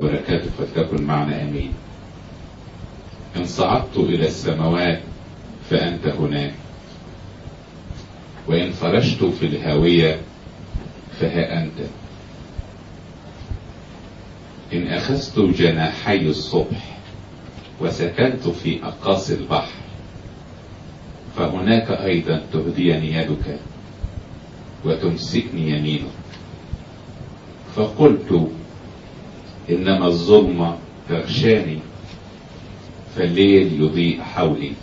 وبركاته فلتكن معنا آمين. إن صعدت إلى السماوات فأنت هناك، وإن فرشت في الهاوية فها أنت، إن أخذت جناحي الصبح وسكنت في أقاصي البحر فهناك أيضا تهديني يدك وتمسكني يمينك. فقلت إنما الظلمة تغشاني فالليل يضيء حولي.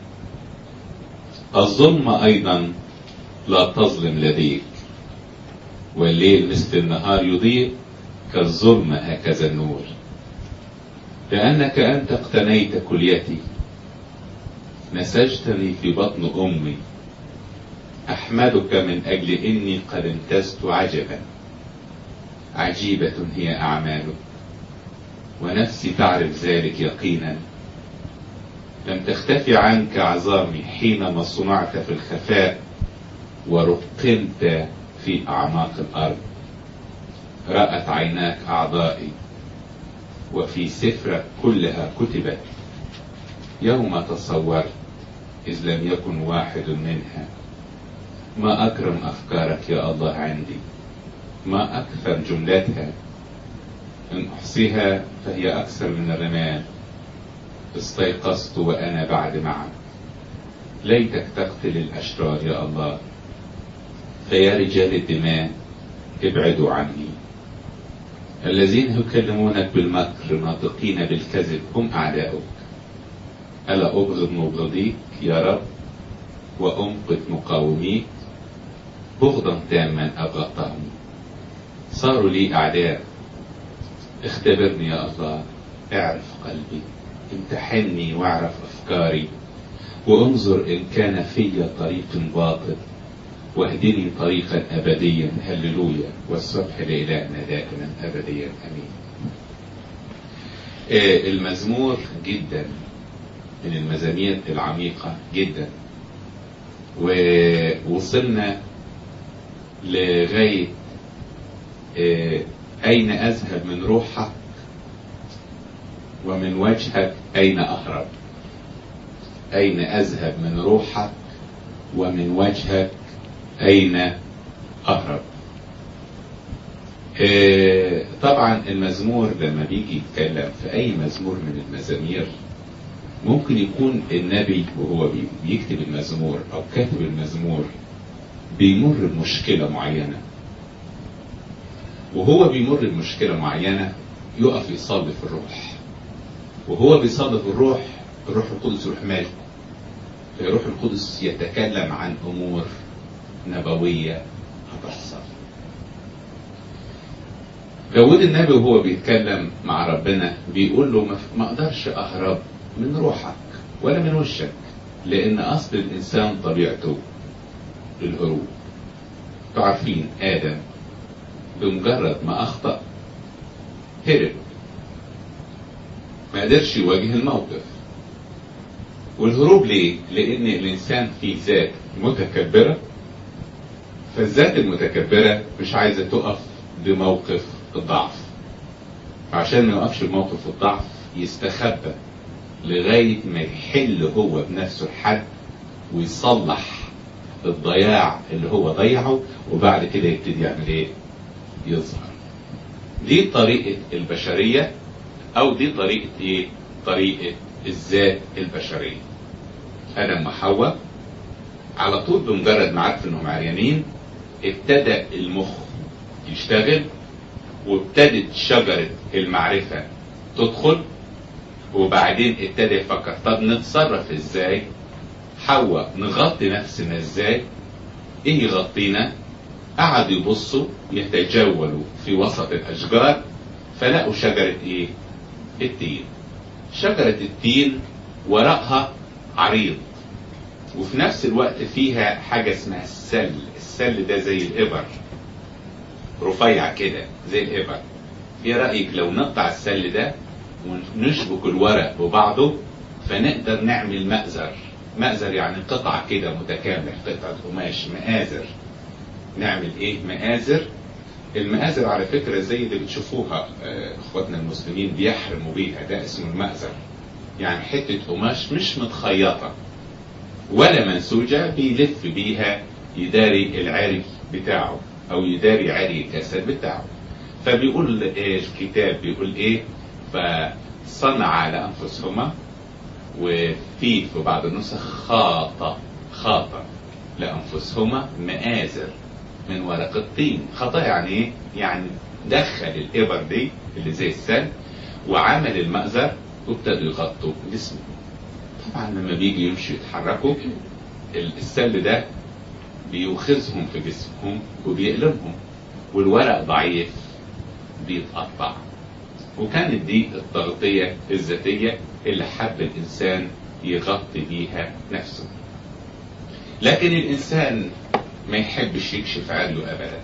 الظلمة أيضا لا تظلم لديك، والليل مثل النهار يضيء كالظلمة هكذا النور. لأنك أنت اقتنيت كليتي، نسجتني في بطن أمي. أحمدك من أجل إني قد امتزت عجبا. عجيبة هي أعمالك ونفسي تعرف ذلك يقينا. لم تختفي عنك عظامي حينما صنعت في الخفاء ورقمت في أعماق الأرض. رأت عيناك أعضائي وفي سفرك كلها كتبت يوم تصورت إذ لم يكن واحد منها. ما أكرم أفكارك يا الله عندي، ما أكثر جملتها. إن أحصيها فهي أكثر من الرمال. استيقظت وأنا بعد معك. ليتك تقتل الأشرار يا الله، فيا رجال الدماء ابعدوا عني. الذين يكلمونك بالمكر ناطقين بالكذب هم أعداؤك. ألا أبغض مبغضيك يا رب وأمقت مقاوميك؟ بغضا تاما أبغضتهم، صاروا لي أعداء. اختبرني يا الله، اعرف قلبي، امتحني واعرف أفكاري، وانظر إن كان في طريق باطل واهدني طريقا أبديا. هللويا، والصبح لإلهنا دائما أبديا أمين. المزمور جدا من المزامير العميقة جدا، ووصلنا لغاية أين أذهب من روحك ومن وجهك أين أهرب. أين أذهب من روحك ومن وجهك أين أهرب. طبعا المزمور لما بيجي يتكلم في أي مزمور من المزامير ممكن يكون النبي وهو بيكتب المزمور أو كاتب المزمور بيمر بمشكلة معينة، وهو بيمر بمشكلة معينة يقف يصلي في الروح، وهو بيصلي في الروح القدس يروح مالك، فيروح القدس يتكلم عن أمور نبوية هتحصل. داود النبي وهو بيتكلم مع ربنا بيقول له ما اقدرش اهرب من روحك ولا من وشك، لان اصل الانسان طبيعته الهروب. تعرفين ادم بمجرد ما اخطأ هرب، ما قدرش يواجه الموقف. والهروب ليه؟ لان الانسان فيه ذات متكبرة، فالذات المتكبرة مش عايزة تقف بموقف الضعف، فعشان ما يقفش بموقف الضعف يستخبى لغاية ما يحل هو بنفسه الحد ويصلح الضياع اللي هو ضيعه، وبعد كده يبتدي يعمل ايه؟ يظهر. دي طريقة البشرية، او دي طريقة ايه؟ طريقة الذات البشرية. ادم وحواء على طول بمجرد ما عرفوا انهم عريانين ابتدى المخ يشتغل، وابتدت شجرة المعرفة تدخل، وبعدين ابتدى يفكر طب نتصرف ازاي؟ حواء نغطي نفسنا ازاي؟ ايه يغطينا؟ قعدوا يبصوا يتجولوا في وسط الاشجار فلقوا شجرة ايه؟ التين. شجرة التين ورقها عريض، وفي نفس الوقت فيها حاجة اسمها السل. السل ده زي الإبر، رفيع كده زي الإبر. ايه رأيك لو نقطع السل ده ونشبك الورق ببعضه فنقدر نعمل مأزر. مأزر يعني قطعة كده متكاملة، قطعة قماش، مآزر. نعمل ايه؟ مآزر المآزر على فكرة زي اللي بتشوفوها اخواتنا المسلمين بيحرموا بيها، ده اسمه المأزر. يعني حتة قماش مش متخيطة ولا منسوجة بيلف بيها يداري العري بتاعه او يداري عري الجسد بتاعه. فبيقول الكتاب بيقول ايه؟ فصنع لأنفسهما، وفي بعض النسخ خاطة لأنفسهما مآزر من ورق الطين. خطأ يعني ايه؟ يعني دخل الإبر دي اللي زي السل وعمل المأزر وابتدوا يغطوا جسمه. طبعا لما بيجي يمشوا يتحركوا السل ده بيوخزهم في جسمهم وبيقلبهم، والورق ضعيف بيتقطع. وكانت دي التغطية الذاتية اللي حب الإنسان يغطي بيها نفسه. لكن الإنسان ما يحبش يكشف عريه أبدا،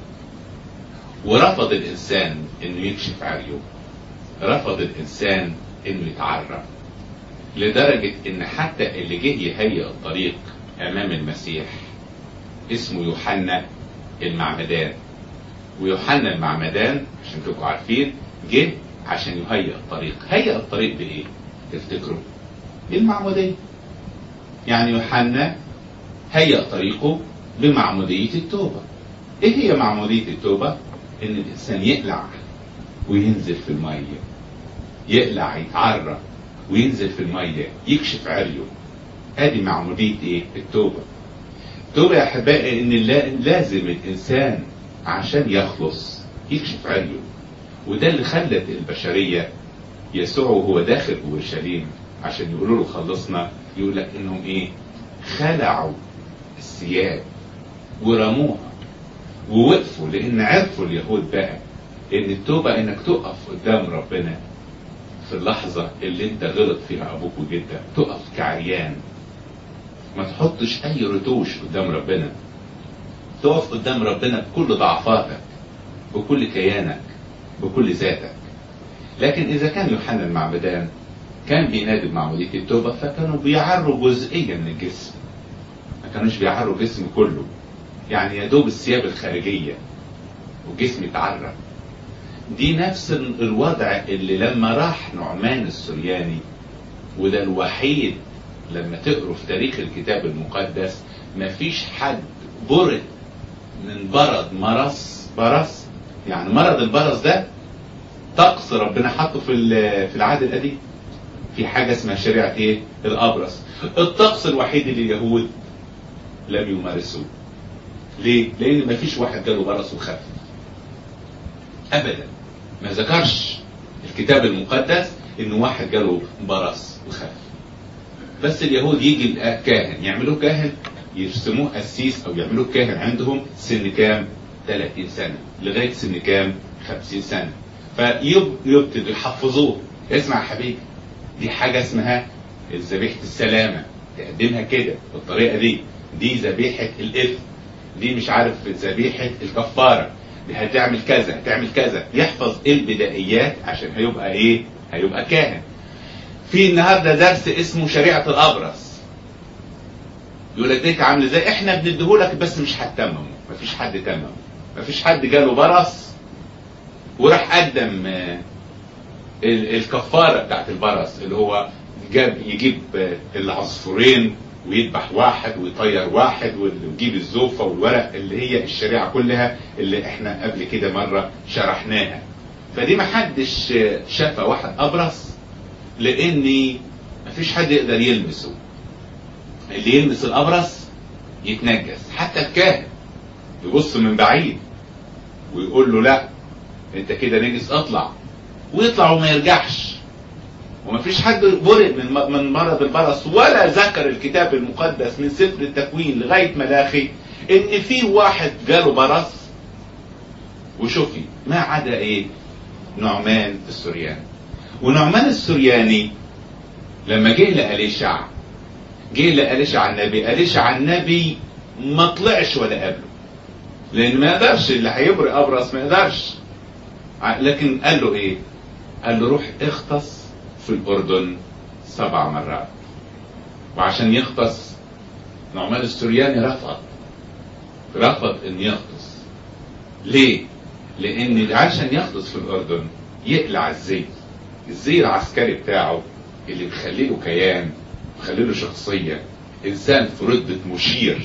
ورفض الإنسان إنه يكشف عريه، رفض الإنسان إنه يتعرف، لدرجة إن حتى اللي جه يهيئ الطريق أمام المسيح اسمه يوحنا المعمدان. ويوحنا المعمدان عشان تبقوا عارفين جه عشان يهيئ الطريق. هيئ الطريق بإيه؟ تفتكروا؟ بالمعمودية. يعني يوحنا هيئ طريقه بمعمودية التوبة. ايه هي معمودية التوبة؟ ان الانسان يقلع وينزل في المية، يقلع يتعرى وينزل في المية يكشف عريه. ادي معمودية ايه؟ التوبة. التوبة يا احبائي ان لازم الانسان عشان يخلص يكشف عريه. وده اللي خلت البشرية يسوع وهو داخل اورشليم عشان يقولوا له خلصنا، يقول لك انهم ايه؟ خلعوا الثياب ورموها ووقفوا، لان عرفوا اليهود بقى ان التوبة انك تقف قدام ربنا في اللحظة اللي انت غلط فيها ابوك وجدك، تقف كعريان، ما تحطش اي رتوش قدام ربنا، تقف قدام ربنا بكل ضعفاتك، بكل كيانك، بكل ذاتك. لكن اذا كان يوحنا المعمدان كان بينادي بمعمودية التوبة، فكانوا بيعروا جزئية من الجسم، ما كانوش بيعروا الجسم كله. يعني يا دوب الثياب الخارجية والجسم يتعرى. دي نفس الوضع اللي لما راح نعمان السرياني، وده الوحيد لما تقروا في تاريخ الكتاب المقدس مفيش حد برد من برص. يعني مرض البرص ده طقس ربنا حطه في العهد القديم، في حاجة اسمها شريعة ايه؟ الأبرص. الطقس الوحيد اللي اليهود لم يمارسوه. ليه؟ لأن مفيش واحد جاله برص وخف أبدا. ما ذكرش الكتاب المقدس إنه واحد جاله برص وخف. بس اليهود يجي الكاهن يعملوه كاهن، يرسموه قسيس أو يعملوه كاهن عندهم سن كام؟ 30 سنة لغاية سن كام؟ 50 سنة. فيبتدوا يحفظوه. اسمع يا حبيبي، دي حاجة اسمها ذبيحة السلامة، تقدمها كده بالطريقة دي ذبيحة الإثم، دي مش عارف ذبيحة الكفارة، دي هتعمل كذا هتعمل كذا. يحفظ البدائيات عشان هيبقى ايه؟ هيبقى كاهن. في النهارده درس اسمه شريعة الأبرص، يقول لك ديك عامل ازاي؟ احنا بنديهولك بس مش هتتممه. مفيش حد تممه، مفيش حد جاله برص وراح قدم الكفارة بتاعت البرص، اللي هو يجيب العصفورين ويذبح واحد ويطير واحد ويجيب الزوفة والورق اللي هي الشريعة كلها اللي احنا قبل كده مرة شرحناها. فدي ما حدش شاف واحد أبرص، لأن مفيش حد يقدر يلمسه. اللي يلمس الأبرص يتنجس. حتى الكاهن يبص من بعيد ويقول له لا انت كده نجس اطلع، ويطلع وما يرجعش. ومفيش حد برئ من مرض البرص، ولا ذكر الكتاب المقدس من سفر التكوين لغاية ملاخي ان في واحد جاله برص وشفي، ما عدا ايه؟ نعمان السرياني. ونعمان السرياني لما جه لأليشع أليشع النبي ما طلعش ولا قبله، لان ما يقدرش، اللي هيبرئ ابرص ما يقدرش. لكن قال له ايه؟ قال له روح اغطس في الأردن 7 مرات. وعشان يغطس نعمان السرياني رفض ان يغطس. ليه؟ لان عشان يخلص في الاردن يقلع الزي العسكري بتاعه اللي بيخليه له كيان، بيخليه له شخصيه، انسان في رتبه مشير.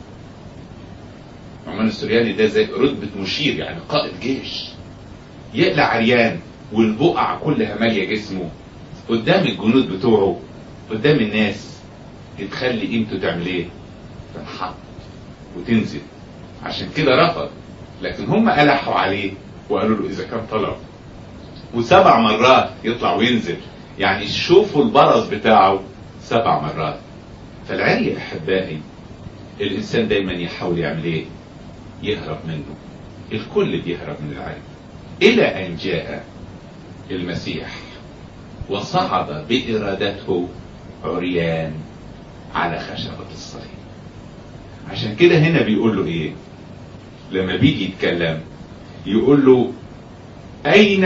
عمان السورياني ده زي رتبه مشير، يعني قائد جيش، يقلع عريان والبقع كلها ماليه جسمه قدام الجنود بتوعه، قدام الناس، تخلي قيمته تعمل ايه؟ تنحط وتنزل. عشان كده رفض، لكن هم ألحوا عليه وقالوا له اذا كان طلب، و7 مرات يطلع وينزل، يعني شوفوا البرص بتاعه 7 مرات. فالعري يا احبائي الانسان دايما يحاول يعمل ايه؟ يهرب منه. الكل بيهرب من العري، الى ان جاء المسيح وصعد بارادته عريان على خشبة الصليب. عشان كده هنا بيقول له ايه لما بيجي يتكلم؟ يقول له اين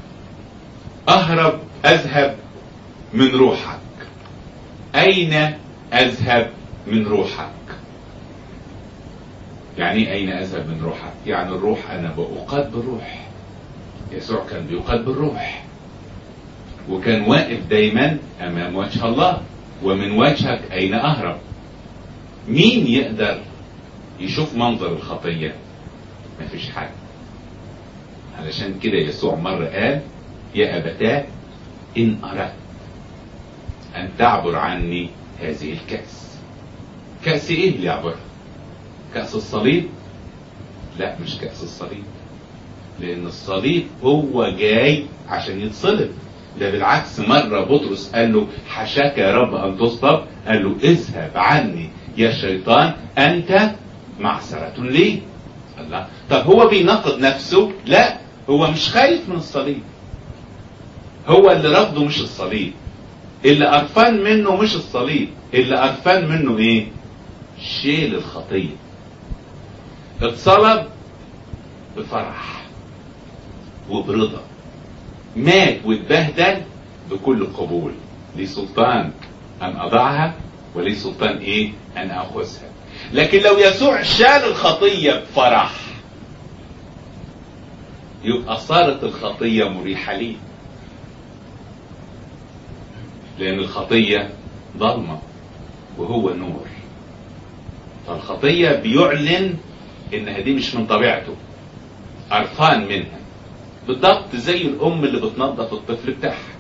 اذهب من روحك؟ اين اذهب من روحك؟ يعني اين اذهب من روحك؟ يعني الروح انا بأقاد بالروح. يسوع كان بيقاد بالروح، وكان واقف دايما امام وجه الله. ومن وجهك اين اهرب؟ مين يقدر يشوف منظر الخطية؟ مفيش حد. علشان كده يسوع مرة قال يا أبتاه إن أردت أن تعبر عني هذه الكأس. كأس إيه اللي يعبرها؟ كأس الصليب؟ لا، مش كأس الصليب، لأن الصليب هو جاي عشان يتصلب. ده بالعكس، مرة بطرس قال له حشاك يا رب أن تصلب، قال له اذهب عني يا شيطان أنت معصرة لي. الله، طب هو بيناقض نفسه؟ لا، هو مش خايف من الصليب. هو اللي رفضه مش الصليب، اللي قرفان منه مش الصليب، اللي قرفان منه ايه؟ شيل الخطية. اتصلب بفرح وبرضا، مات واتبهدل بكل قبول. لي سلطان ان اضعها ولي سلطان ايه؟ ان اخذها. لكن لو يسوع شال الخطية بفرح يبقى صارت الخطية مريحة ليه، لان الخطية ضلمة وهو نور. فالخطية بيعلن انها دي مش من طبيعته، قرفان منها، بالضبط زي الام اللي بتنظف الطفل بتاعها.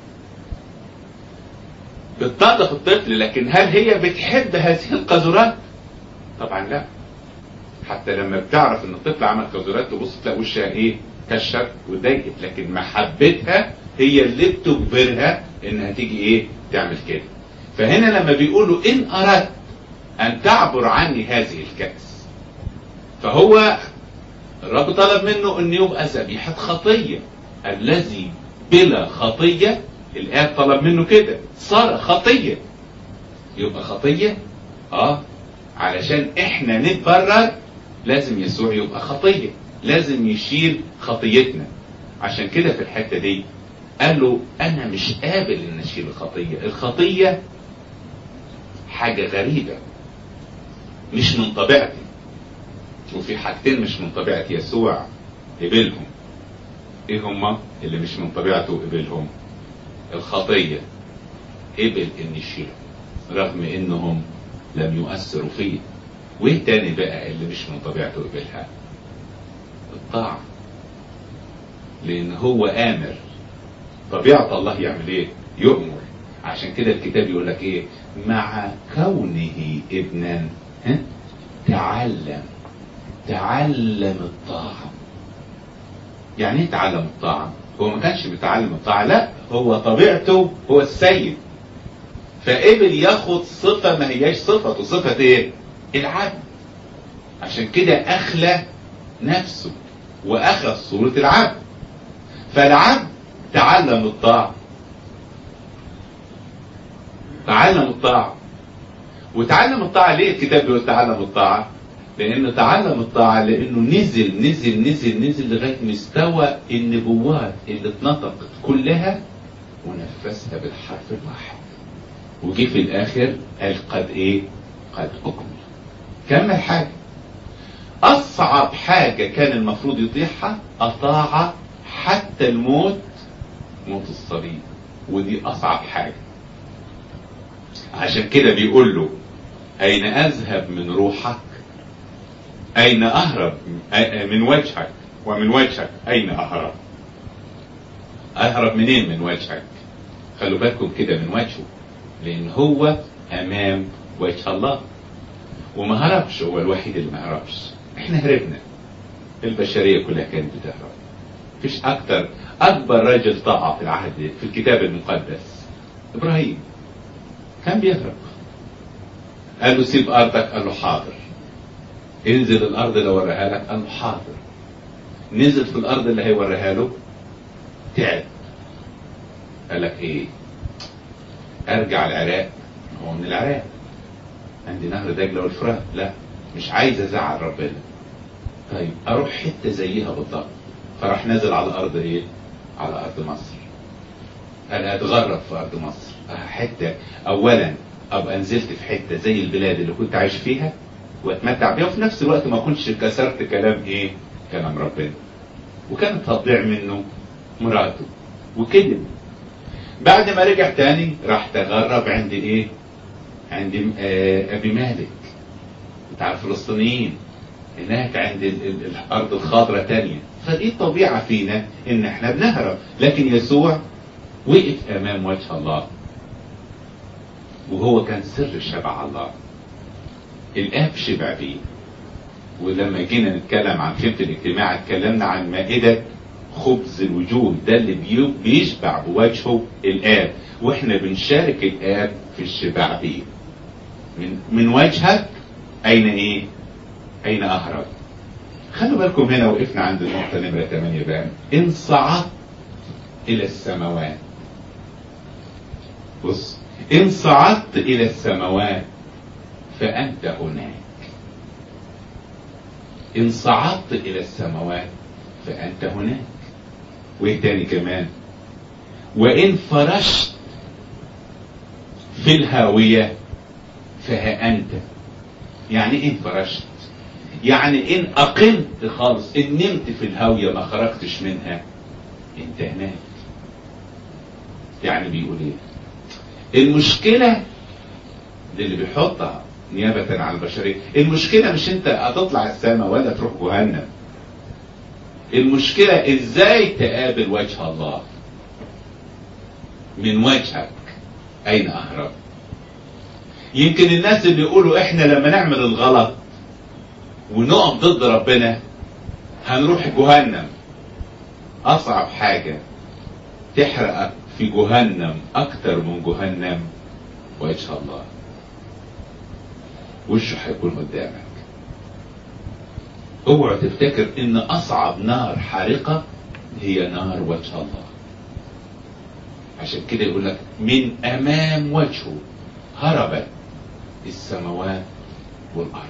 بتنظف الطفل، لكن هل هي بتحب هذه القذورات؟ طبعا لا. حتى لما بتعرف ان الطفل عمل قذورات تبص تلاقي وشها ايه؟ كشف وضايقت، لكن محبتها هي اللي بتجبرها انها تيجي ايه؟ تعمل كده. فهنا لما بيقولوا ان اردت ان تعبر عني هذه الكأس، فهو الرب طلب منه ان يبقى ذبيحة خطية. الذي بلا خطية، الآب طلب منه كده، صار خطية. يبقى خطية علشان احنا نتبرر لازم يسوع يبقى خطية، لازم يشيل خطيتنا. عشان كده في الحتة دي قال له انا مش قابل ان اشيل الخطية. الخطية حاجة غريبة مش من طبيعتي، وفي حاجتين مش من طبيعة يسوع قبلهم. ايه هما اللي مش من طبيعته قبلهم؟ الخطية قبل ان يشيلهم رغم انهم لم يؤثروا فيه. وايه تاني بقى اللي مش من طبيعته قبلها؟ الطاعة، لان هو امر. طبيعة الله يعمل ايه؟ يؤمر. عشان كده الكتاب يقول لك ايه؟ مع كونه ابنا تعلم الطاعة. يعني ايه تعلم الطاعة؟ هو ما كانش بيتعلم الطاعة، لا، هو طبيعته هو السيد، فقبل ياخد صفة ما هياش صفته. صفة ايه؟ العبد. عشان كده اخلى نفسه واخذ صورة العبد. فالعبد تعلم الطاعة، وتعلم الطاعة. ليه الكتاب بيقول تعلم الطاعة؟ لانه تعلم الطاعة لانه نزل لغاية مستوى النبوات اللي اتنطقت كلها ونفذها بالحرف الواحد، وجي في الاخر قال قد ايه؟ قد اكمل. كمل حاجة. اصعب حاجة كان المفروض يطيعها اطاع حتى الموت، موت الصليب، ودي اصعب حاجة. عشان كده بيقول له اين اذهب من روحك؟ اين اهرب من وجهك؟ ومن وجهك اين اهرب؟ اهرب منين؟ من وجهك. خلوا بالكم كده من وجهه، لان هو امام وجه الله وما هربش. هو الوحيد اللي ما هربش. احنا هربنا، البشرية كلها كانت بتهرب. مفيش اكبر راجل طاعة في العهد في الكتاب المقدس ابراهيم، كان بيهرب. قال له سيب ارضك، قال له حاضر. انزل الارض اللي وراها لك، قال له حاضر. نزل في الارض اللي هيوريها له، تعب. قال لك ايه؟ ارجع العراق؟ هو من العراق، عندي نهر دجله والفرات. لا، مش عايز ازعل ربنا. طيب اروح حته زيها بالضبط. فراح نازل على الارض ايه؟ على ارض مصر. انا اتغرب في ارض مصر، حته اولا ابقى نزلت في حته زي البلاد اللي كنت عايش فيها واتمتع بيها، وفي نفس الوقت ما كنتش كسرت كلام ايه؟ كلام ربنا. وكانت هتضيع منه مراته وكذب. بعد ما رجع تاني راح تغرب عند ايه؟ عند ابي مالك بتاع الفلسطينيين، هناك عند الارض الخضراء تانية. فدي الطبيعة فينا ان احنا بنهرب، لكن يسوع وقف امام وجه الله، وهو كان سر شبع الله. الاب شبع بيه. ولما جينا نتكلم عن خيمة الاجتماع اتكلمنا عن مائدة خبز الوجوه، ده اللي بيشبع بوجهه الاب، واحنا بنشارك الاب في الشبع بيه. من وجهك اين ايه؟ اين اهرب؟ خلوا بالكم هنا وقفنا عند النقطة نمرة 8 بقى. ان صعدت الى السماوات. بص، ان صعدت الى السماوات فانت هناك. ان صعدت الى السماوات فانت هناك. وايه تاني كمان؟ وان فرشت في الهاوية فها انت. يعني ايه فرشت؟ يعني ان اقمت خالص، ان نمت في الهاوية ما خرجتش منها، انت هناك. يعني بيقول ايه؟ المشكلة دي اللي بيحطها نيابة عن البشرية، المشكلة مش انت هتطلع السماء ولا تروح جهنم. المشكلة ازاي تقابل وجه الله. من وجهك اين اهرب؟ يمكن الناس اللي يقولوا احنا لما نعمل الغلط ونقف ضد ربنا هنروح جهنم. اصعب حاجة تحرقك في جهنم اكتر من جهنم وجه الله. وشه هيكون قدامك. اوعى تفتكر ان اصعب نار حارقة هي نار وجه الله. عشان كده يقول لك من امام وجهه هربت السماوات والارض.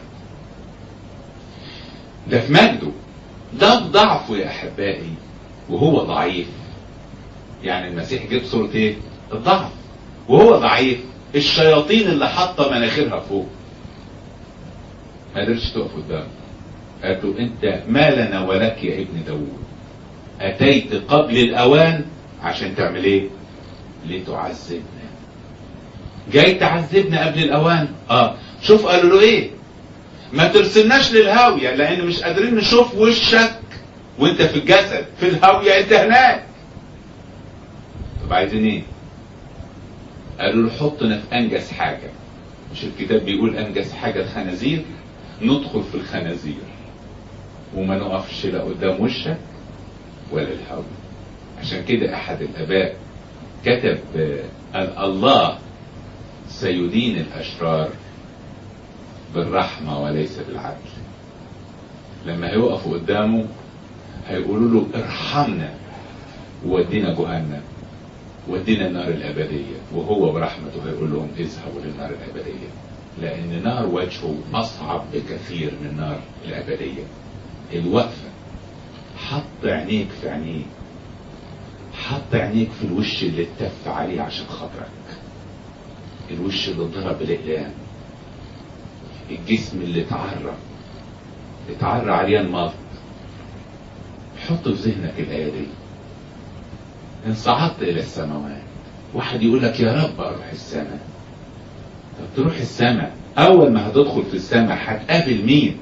ده في مجده، ده في ضعفه يا احبائي وهو ضعيف. يعني المسيح جاب صورة ايه؟ الضعف وهو ضعيف. الشياطين اللي حاطه مناخيرها فوق ما قدرتش تقف قدامه. قالت له انت ما لنا ولك يا ابن داوود، اتيت قبل الاوان عشان تعمل ايه؟ لتعذبنا. جاي تعذبنا قبل الاوان. شوف قالوا له ايه؟ ما ترسلناش للهاوية لان مش قادرين نشوف وشك وانت في الجسد، في الهاوية انت هناك. طب عايزين ايه؟ قالوا له حطنا في انجس حاجة. مش الكتاب بيقول انجس حاجة الخنازير؟ ندخل في الخنازير وما نقفش لا قدام وشك ولا الهوى. عشان كده احد الاباء كتب الله سيدين الاشرار بالرحمة وليس بالعدل. لما هيوقفوا قدامه هيقولوا له ارحمنا وودينا جهنم، ودينا النار الابدية، وهو برحمته هيقول لهم اذهبوا للنار الابدية، لان نار وجهه اصعب بكثير من نار الابدية. الوقفة حط عينيك في عينيه، حط عينيك في الوش اللي اتف عليه عشان خاطرك، الوش اللي ضرب الاقلام، الجسم اللي اتعرف، اتعرى عريان ملط. حط في ذهنك الآية دي. إن صعدت إلى السماوات، واحد يقول لك يا رب أروح السماء. طب تروح السماء، أول ما هتدخل في السماء هتقابل مين؟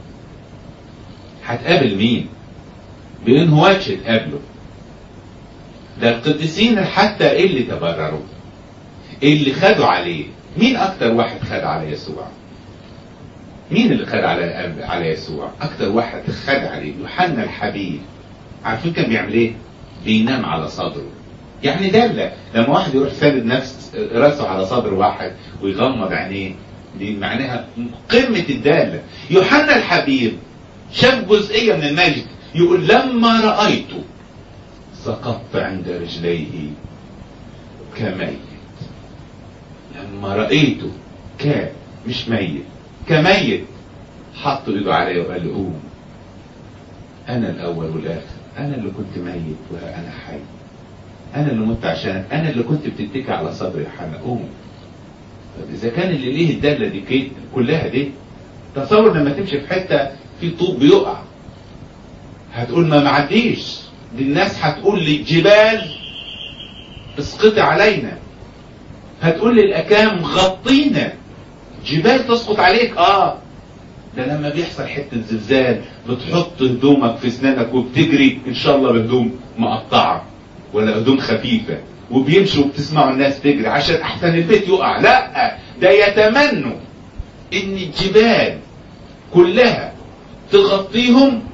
هتقابل مين؟ بإن وجه تقابله. ده القديسين حتى اللي تبرروا، اللي خدوا عليه. مين أكتر واحد خد على يسوع؟ مين اللي خد على يسوع؟ أكتر واحد خد عليه يوحنا الحبيب. عارفين كان بيعمل إيه؟ بينام على صدره. يعني دالة لما واحد يروح ساند نفس راسه على صدر واحد ويغمض عينيه، دي معناها قمة الدالة. يوحنا الحبيب شاف جزئية من المجد، يقول لما رأيته سقطت عند رجليه كميت. لما رأيته مش ميت، كميت. حط ايده عليه وقال له قوم، انا الاول والاخر، انا اللي كنت ميت وانا حي، انا اللي مت عشانك، انا اللي كنت بتتكي على صدري. حنا قوم. طب اذا كان اللي ليه الداله دي كلها دي، تصور لما تمشي في حته في طوب بيقع، هتقول ما معديش. دي الناس هتقول للجبال اسقطي علينا، هتقول للاكام غطينا. جبال تسقط عليك. ده لما بيحصل حته زلزال بتحط هدومك في اسنانك وبتجري ان شاء الله بهدوم مقطعه ولا هدوم خفيفه، وبيمشوا وبتسمعوا الناس تجري عشان احسن البيت يقع. لا، ده يتمنوا ان الجبال كلها تغطيهم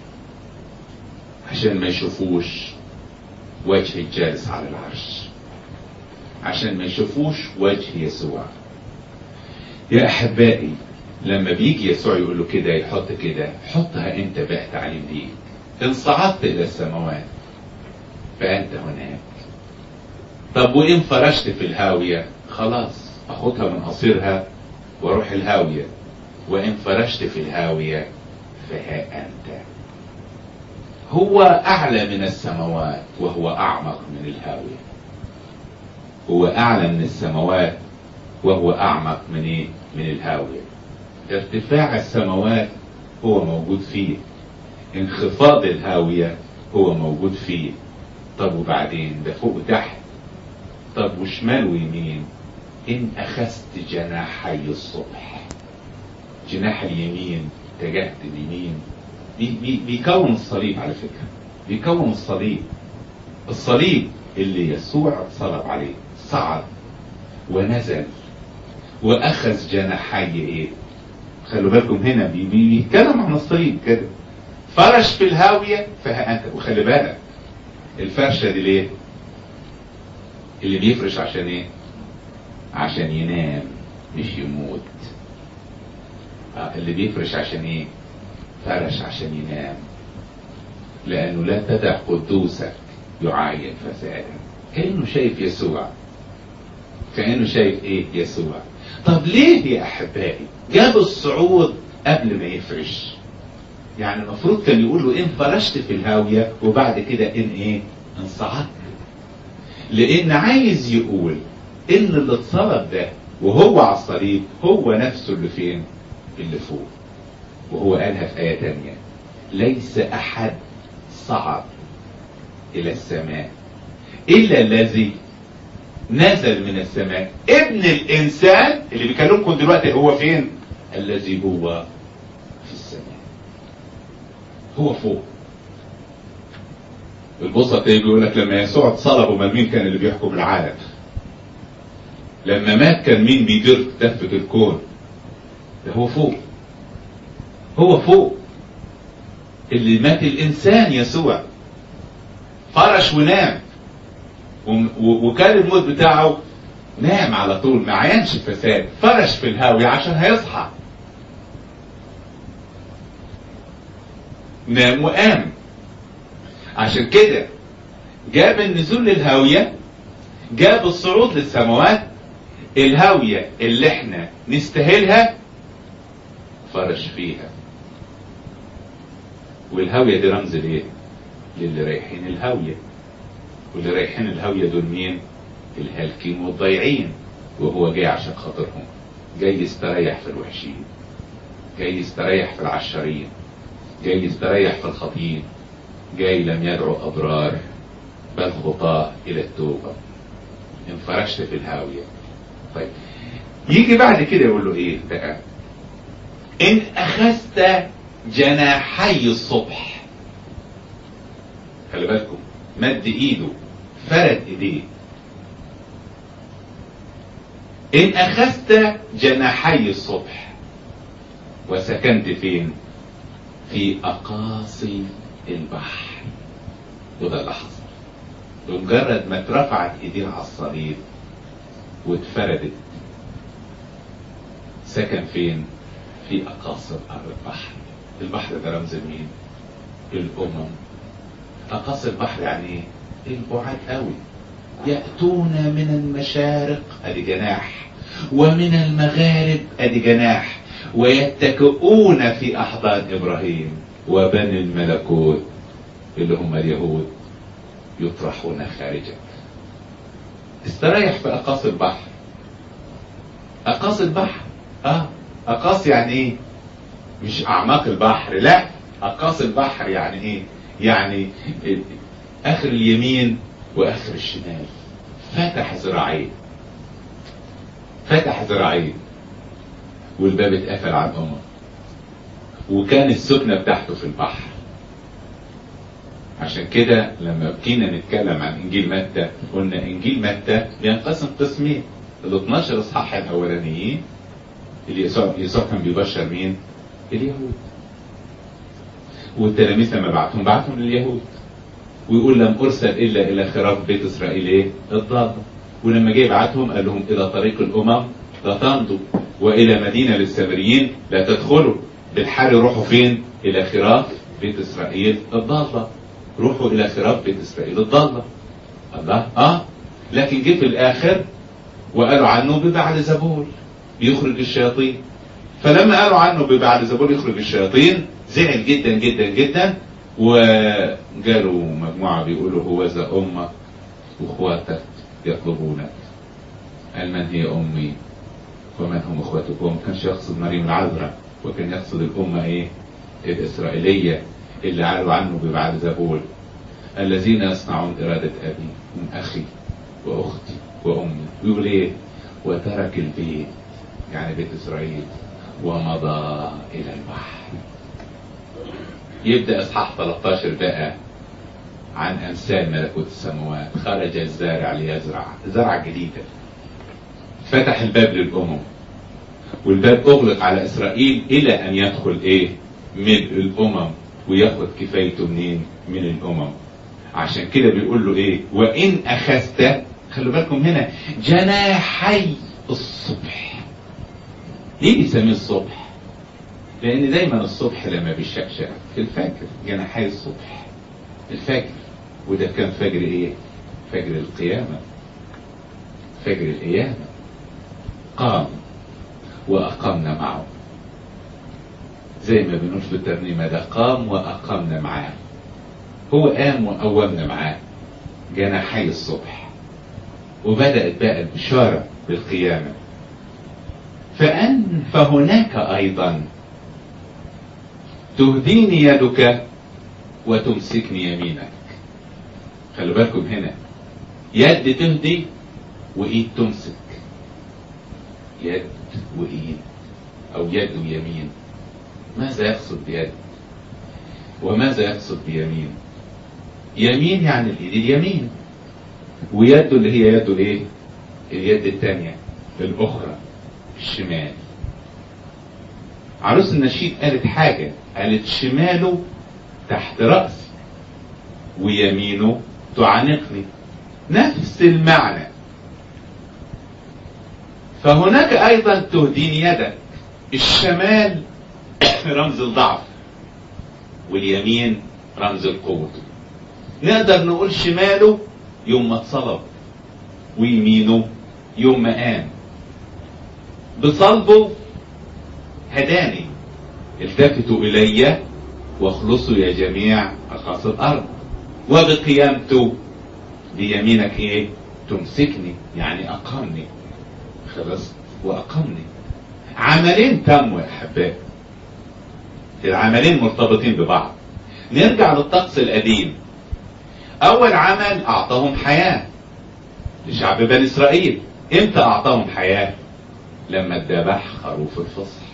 عشان ما يشوفوش وجه الجالس على العرش، عشان ما يشوفوش وجه يسوع. يا احبائي، لما بيجي يسوع يقول له كده، يحط كده، حطها انت بقى تعليم ليك. ان صعدت الى السماوات فانت هناك. طب وان فرشت في الهاوية، خلاص اخدها من قصيرها واروح الهاوية. وان فرشت في الهاوية فها انت. هو اعلى من السماوات وهو اعمق من الهاوية. هو اعلى من السماوات وهو اعمق من ايه؟ من الهاوية. ارتفاع السماوات هو موجود فيه، انخفاض الهاوية هو موجود فيه. طب وبعدين ده فوق وتحت، طب وشمال ويمين. ان اخذت جناحي الصبح، جناح اليمين اتجهت اليمين. بيكون الصليب على فكرة، بيكون الصليب اللي يسوع اتصلب عليه، صعد ونزل واخذ جناحي ايه. خلوا بالكم هنا بيتكلم عن الصليب كده. فرش في الهاوية فها انت. وخلي بالك الفرشة دي ليه؟ اللي بيفرش عشان ايه؟ عشان ينام مش يموت. اللي بيفرش عشان ايه؟ فرش عشان ينام، لانه لا تدع قدوسك يعاين فسادا. كأنه شايف يسوع، كأنه شايف ايه؟ يسوع. طب ليه يا احبائي جاب الصعود قبل ما يفرش؟ يعني المفروض كان يقول له ان فرشت في الهاوية وبعد كده ان ايه؟ ان صعدت. لان عايز يقول ان اللي اتصلب ده وهو على الصليب هو نفسه اللي فين؟ اللي فوق. وهو قالها في آية تانية: ليس احد صعد الى السماء الا الذي نزل من السماء، ابن الانسان. اللي بيكلمكم دلوقتي هو فين؟ الذي هو في السماء، هو فوق. البسط ايه؟ بيقول لك لما يسوع اتصلب، امال مين كان اللي بيحكم العالم؟ لما مات كان مين بيدير دفة الكون؟ ده هو فوق، هو فوق. اللي مات الانسان يسوع، فرش ونام، وكان الموت بتاعه نام على طول، ما عينش فساد، فرش في الهاوية عشان هيصحى. نام وقام. عشان كده جاب النزول للهاوية، جاب الصعود للسماوات. الهاوية اللي احنا نستاهلها فرش فيها. والهاوية دي رمز ليه؟ للي رايحين الهاوية. واللي رايحين الهاوية دول مين؟ الهالكين والضيعين. وهو جاي عشان خاطرهم، جاي يستريح في الوحشين، جاي يستريح في العشرين، جاي يستريح في الخطيب، جاي لم يدعو أبرار بل خطاة إلى التوبة، انفرشت في الهاوية. طيب يجي بعد كده يقول له ايه بقى؟ ان اخذت جناحي الصبح. خلي بالكم، مد ايده، فرد ايديه. ان اخذت جناحي الصبح وسكنت فين؟ في اقاصي البحر. وده اللي حصل بمجرد ما اترفعت ايديه على الصليب واتفردت، سكن فين؟ في اقاصي البحر. البحر ده رمز مين؟ الامم. اقاصي البحر يعني ايه؟ البعاد قوي. يأتون من المشارق ادي جناح، ومن المغارب ادي جناح، ويتكئون في احضان ابراهيم، وبني الملكوت اللي هم اليهود يطرحون خارجا. استريح في اقاصي البحر. اقاصي البحر، اقاصي يعني ايه؟ مش اعماق البحر، لا، اقاصي البحر يعني ايه؟ يعني اخر اليمين واخر الشمال. فتح ذراعيه، فتح ذراعيه، والباب اتقفل عن امه، وكان السكنة بتاعته في البحر. عشان كده لما بكينا نتكلم عن انجيل متى قلنا انجيل متى بينقسم قسمين. ال 12 اصحاح الاولانيين اللي يسوع كان بيبشر مين؟ اليهود. والتلاميذ لما بعتهم لليهود، ويقول لم ارسل الا الى خراف بيت اسرائيل ايه؟ الضاله. ولما جه يبعتهم قال لهم الى طريق الامم لا تمضوا، والى مدينه للسامريين لا تدخلوا، بالحال روحوا فين؟ الى خراف بيت اسرائيل الضاله. روحوا الى خراف بيت اسرائيل الضاله. الله، لكن جه في الاخر وقالوا عنه ببعل زبول بيخرج الشياطين. فلما قالوا عنه ببعل زبول يخرج الشياطين زعل جدا جدا جدا، وقالوا مجموعة بيقولوا هو ذا أمك واخواتك يطلبونك. قال من هي أمي ومن هم اخواتك؟ هو ما كانش يقصد مريم العذراء، وكان يقصد الأمة ايه؟ الإسرائيلية اللي قالوا عنه ببعل زبول، الذين يصنعون إرادة أبي من أخي وأختي وأمي. ويقول ايه؟ وترك البيت، يعني بيت إسرائيل، ومضى إلى البحر. يبدأ إصحاح 13 بقى عن أمثال ملكوت السماوات. خرج الزارع ليزرع، زرع جديدة، فتح الباب للأمم، والباب أغلق على إسرائيل إلى أن يدخل إيه؟ ملء الأمم، وياخد كفايته منين؟ من الأمم. عشان كده بيقول له إيه؟ وإن أخذت، خلوا بالكم هنا، جناحي الصبح. ليه بيسميه الصبح؟ لأن دايما الصبح لما بيشقشق في الفجر، جناحي الصبح الفجر. وده كان فجر ايه؟ فجر القيامة، فجر القيامة. قام وأقمنا معه، زي ما بنقول في الترنيمة ده، قام وأقمنا معاه. هو قام وقومنا معاه، جناحي الصبح. وبدأت بقى البشارة بالقيامة. فهناك أيضا تهديني يدك وتمسكني يمينك. خلوا بالكم هنا، يد تهدي وإيد تمسك. يد وإيد، أو يد ويمين. ماذا يقصد بيد؟ وماذا يقصد بيمين؟ يمين يعني الإيد اليمين، ويده اللي هي يده إيه؟ اليد الثانية الأخرى الشمال. عروس النشيد قالت حاجة، قالت شماله تحت رأسي ويمينه تعانقني. نفس المعنى. فهناك أيضا تهديني يدك. الشمال رمز الضعف، واليمين رمز القوة. نقدر نقول شماله يوم ما اتصلب، ويمينه يوم ما قام. بصلبه هداني، التفتوا إلي واخلصوا يا جميع أقاصي الأرض. وبقيامته بيمينك إيه؟ تمسكني، يعني أقامني. خلصت وأقامني. عملين تموا يا أحبائي. العملين مرتبطين ببعض. نرجع للطقس القديم. اول عمل اعطاهم حياة لشعب بني اسرائيل. امتى اعطاهم حياة؟ لما اتذبح خروف الفصح.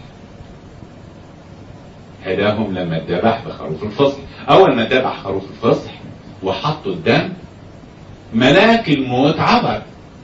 هداهم لما اتذبح بخروف الفصح. اول ما اتذبح خروف الفصح وحطوا الدم، ملاك الموت عبر.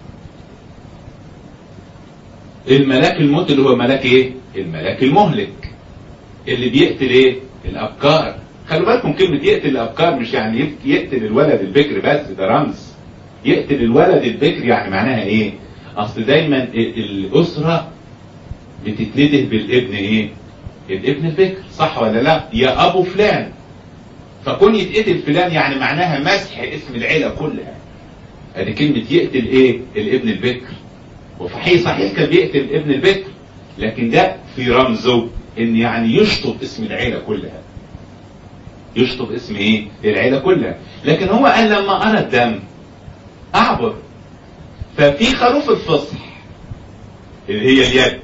الملاك الموت اللي هو ملاك ايه؟ الملاك المهلك اللي بيقتل ايه؟ الابكار. خلوا بالكم كلمة يقتل الابكار مش يعني يقتل الولد البكر بس، ده رمز. يقتل الولد البكر يعني معناها ايه؟ اصل دايما الاسرة بتتنده بالابن ايه؟ الابن البكر، صح ولا لا؟ يا ابو فلان. فكون يتقتل فلان يعني معناها مسح اسم العيلة كلها. ادي كلمة يقتل ايه؟ الابن البكر. صحيح كان بيقتل الابن البكر، لكن ده في رمزه ان يعني يشطب اسم العيلة كلها. يشطب اسم ايه؟ العيلة كلها. لكن هو قال لما ارى الدم اعبر. ففي خروف الفصح اللي هي اليد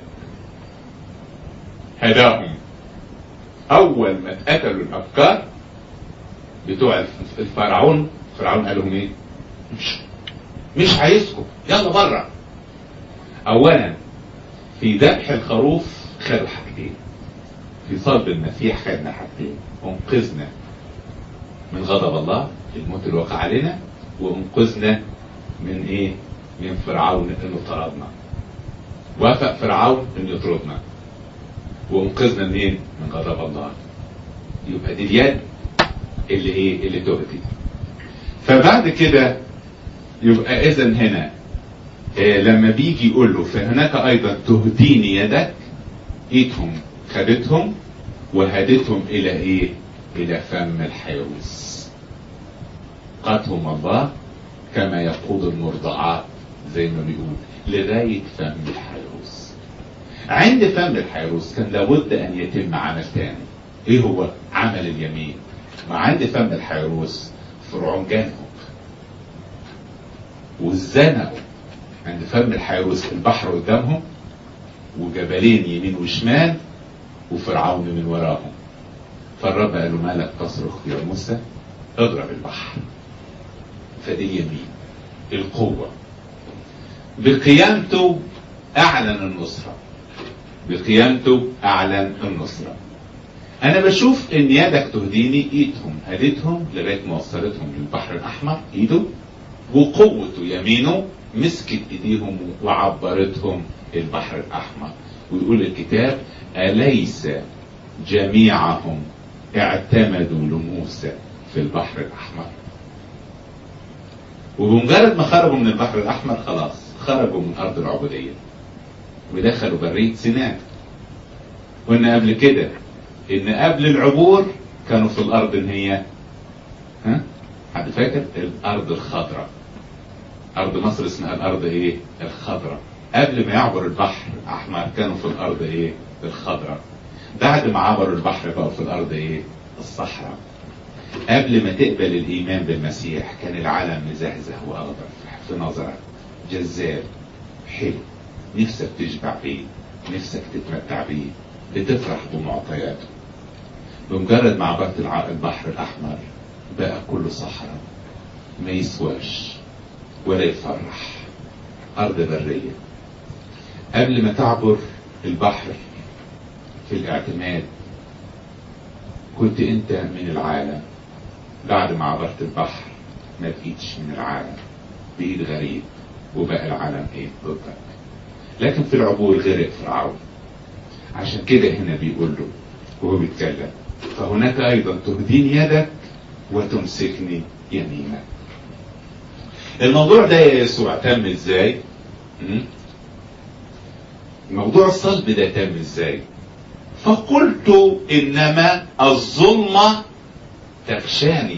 هداهم. اول ما اتقتلوا الافكار بتوع الفرعون، فرعون قال لهم ايه؟ مش عايزكم، يلا بره. اولا في ذبح الخروف خدوا حاجتين، في صلب المسيح خدنا حاجتين: انقذنا من غضب الله الموت اللي وقع علينا، وانقذنا من ايه؟ من فرعون انه طردنا. وافق فرعون انه يطردنا، وانقذنا منين؟ من غضب الله. يبقى دي اليد اللي ايه؟ اللي تهدي. فبعد كده يبقى اذا هنا لما بيجي يقول له فهناك ايضا تهديني يدك، ايدهم خدتهم وهدتهم الى ايه؟ الى فم الحيروس. قادهم الله كما يقود المرضعات زي ما بيقول لغاية فم الحيروس. عند فم الحيروس كان لابد ان يتم عمل ثاني. ايه هو؟ عمل اليمين. ما عند فم الحيروس فرعون جانهم وزنقوا. عند فم الحيروس البحر قدامهم وجبلين يمين وشمال وفرعون من وراهم. فالرب قال له مالك تصرخ يا موسى؟ اضرب البحر. فدي اليمين، القوة. بقيامته اعلن النصرة. بقيامته اعلن النصرة. انا بشوف ان يدك تهديني، ايدهم هدتهم لغاية ما وصلتهم للبحر الاحمر ايده، وقوته يمينه مسكت ايديهم وعبرتهم البحر الاحمر. ويقول الكتاب اليس جميعهم اعتمدوا لموسى في البحر الاحمر. وبمجرد ما خرجوا من البحر الاحمر خلاص خرجوا من ارض العبودية ودخلوا برية سيناء. قلنا قبل كده ان قبل العبور كانوا في الارض ان هي حد فاكر؟ الارض الخضراء. ارض مصر اسمها الارض ايه؟ الخضراء. قبل ما يعبر البحر الاحمر كانوا في الارض ايه؟ الخضراء. بعد ما عبروا البحر بقوا في الارض ايه؟ الصحراء. قبل ما تقبل الايمان بالمسيح كان العالم مزهزه واخضر في نظرك، جذاب حلو، نفسك تشبع بيه، نفسك تتمتع بيه، بتفرح بمعطياته. بمجرد ما عبرت البحر الاحمر بقى كله صحراء، ما يسواش ولا يفرح، ارض برية. قبل ما تعبر البحر في الاعتماد كنت انت من العالم. بعد ما عبرت البحر ما بقيتش من العالم، بقيت غريب وبقى العالم ايه؟ ضدك. لكن في العبور غرق فرعون. عشان كده هنا بيقول له وهو بيتكلم فهناك ايضا تهديني يدك وتمسكني يمينك. الموضوع ده يا يسوع تم ازاي؟ موضوع الصلب ده تم ازاي؟ فقلت انما الظلمة تغشاني.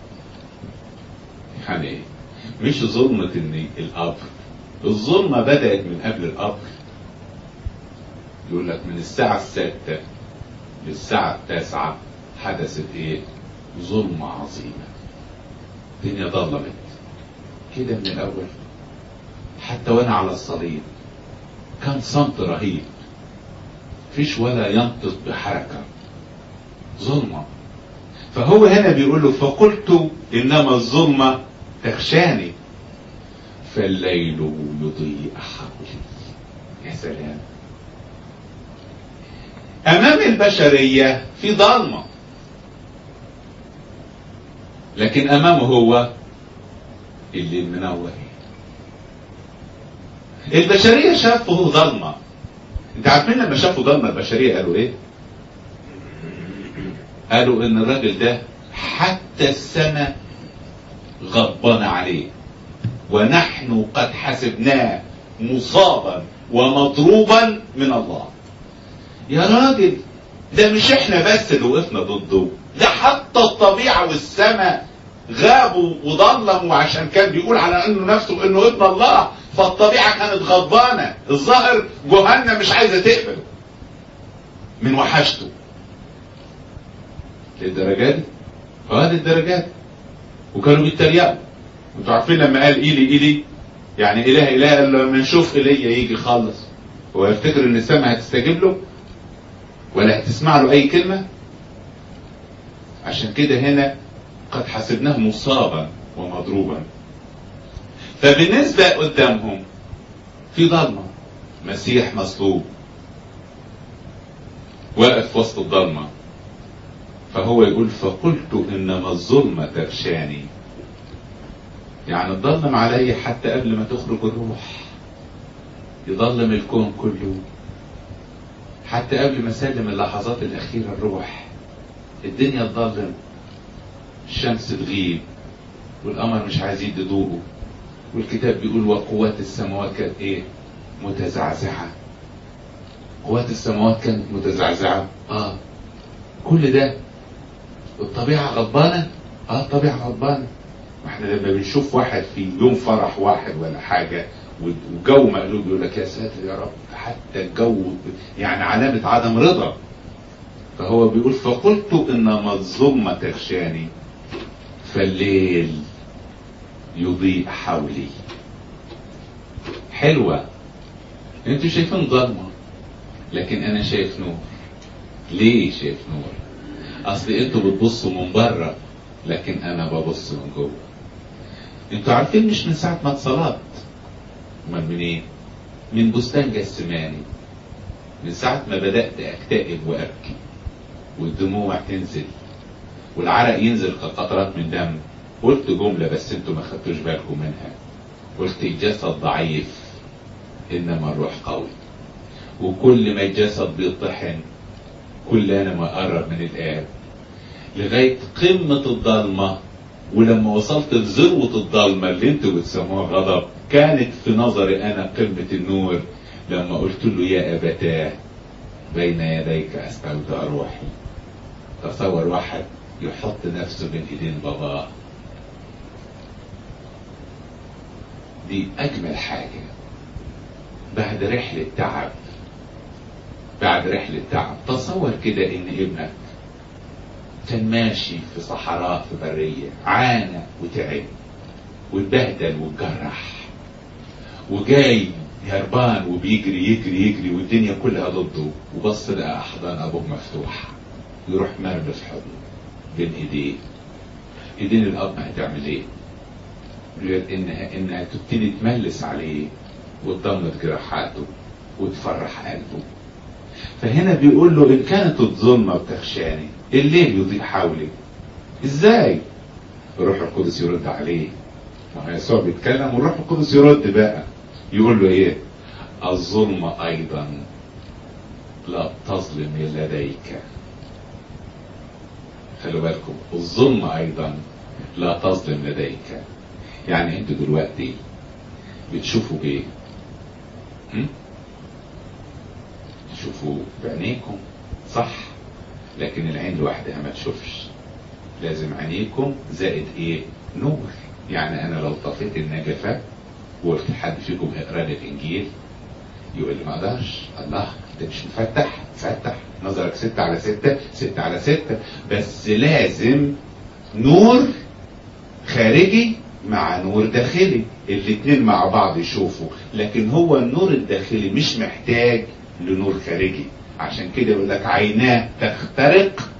يعني ايه؟ مش ظلمة القبر. الظلمة بدأت من قبل القبر. يقول لك من الساعة 6 للساعة 9 حدثت ايه؟ ظلمة عظيمة. الدنيا ظلمت كده من الاول. حتى وانا على الصليب كان صمت رهيب، فيش ولا ينطق بحركة. ظلمة. فهو هنا بيقول له فقلت إنما الظلمة تخشاني فالليل يضيء حولي. يا سلام. أمام البشرية في ضلمة، لكن أمامه هو اللي منور. البشرية شافوا ضلمة. انت عارفين لما شافوا ضلمة البشرية قالوا ايه؟ قالوا ان الراجل ده حتى السماء غضبان عليه، ونحن قد حسبناه مصابا ومضروبا من الله. يا راجل، ده مش احنا بس اللي وقفنا ضده، ده حتى الطبيعة والسماء غابوا وضلموا عشان كان بيقول على انه نفسه انه ابن الله، فالطبيعة كانت غضبانة. الظاهر جهنم مش عايزة تقبل من وحشته. للدرجات دي؟ هذه الدرجات. وكانوا بيتريقوا. انتوا عارفين لما قال إيلي يعني اله لما نشوف ايليا يجي يخلص، هو يفتكر ان السماء هتستجيب له ولا هتسمع له اي كلمة؟ عشان كده هنا قد حسبناه مصابا ومضروبا. فبالنسبة قدامهم في ضلمة، مسيح مصلوب واقف وسط الضلمة. فهو يقول فقلت انما الظلمة تغشاني، يعني تضلم علي حتى قبل ما تخرج الروح، يضلم الكون كله حتى قبل ما اسلم اللحظات الاخيرة الروح. الدنيا تضلم، الشمس تغيب والقمر مش عايز يدي ضوءه، والكتاب بيقول وقوات السماوات كانت ايه؟ متزعزعة. قوات السماوات كانت متزعزعة. كل ده الطبيعة غضبانة. الطبيعة غضبانة. واحنا لما بنشوف واحد في يوم فرح واحد ولا حاجة والجو مقلوب يقول لك يا ساتر يا رب، حتى الجو يعني علامة عدم رضا. فهو بيقول فقلت انما الظلمة تغشاني فالليل يضيء حولي. حلوة. انتوا شايفين ظلمة لكن انا شايف نور. ليه شايف نور؟ اصل انتوا بتبصوا من بره لكن انا ببص من جوه. انتوا عارفين مش من ساعة ما اتصلت، امال منين؟ من بستان جسماني، من ساعة ما بدأت اكتئب وابكي والدموع تنزل والعرق ينزل كقطرات من دم. قلت جملة بس انتوا ما خدتوش بالكم منها. قلت الجسد ضعيف انما الروح قوي. وكل ما الجسد بيطحن كل انا ما اقرب من الآب لغاية قمة الضلمة. ولما وصلت لذروة الضلمة اللي انتوا بتسموها غضب، كانت في نظري انا قمة النور لما قلت له يا ابتاه بين يديك استودع روحي. تصور واحد يحط نفسه بين ايدين باباه، دي اجمل حاجة بعد رحلة تعب. بعد رحلة تعب تصور كده ان ابنك كان ماشي في صحراء في برية، عانى وتعب واتبهدل واتجرح وجاي هربان وبيجري يجري يجري والدنيا كلها ضده، وبص لقى احضان ابوه مفتوحة، يروح مرمي في حضنه بين ايديه. ايدين الاب هتعمل ايه غير انها تبتدي تملس عليه وتضمد جراحاته وتفرح قلبه. فهنا بيقول له ان كانت الظلمة بتخشاني الليل يضيء حولي. ازاي؟ الروح القدس يرد عليه. يسوع بيتكلم والروح القدس يرد بقى، يقول له ايه؟ الظلمة ايضا لا تظلم لديك. خلوا بالكم، الظلمة ايضا لا تظلم لديك. يعني انتوا دلوقتي بتشوفوا ايه؟ تشوفوا بعينيكم صح، لكن العين لوحدها ما تشوفش، لازم عينيكم زائد ايه؟ نور. يعني انا لو طفيت النجفة وقلت حد فيكم اقرا لي الانجيل يقول لي ما اقدرش. الله، انت مش مفتح؟ فتح نظرك 6/6 6/6. بس لازم نور خارجي مع نور داخلي، الاتنين مع بعض يشوفوا. لكن هو النور الداخلي مش محتاج لنور خارجي. عشان كده يقول لك عيناه تخترق